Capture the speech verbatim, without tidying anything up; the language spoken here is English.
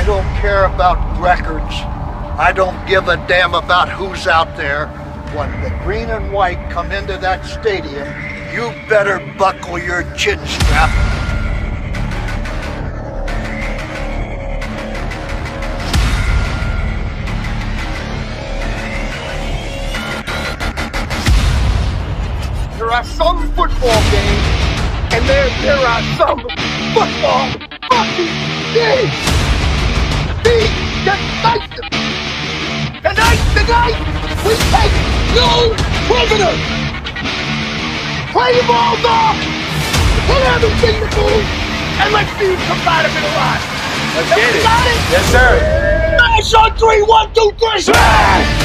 don't care about records. I don't give a damn about who's out there. When the green and white come into that stadium, you better buckle your chin strap. There are some football games, and there, there are some football fucking games. See, tonight, tonight, tonight, we take no prisoners. Play the balls off, hit everything to move, and let's see who comes out of it alive. Let's get it. Got it? Yes, sir. Smash on three, one, two, three. Smash!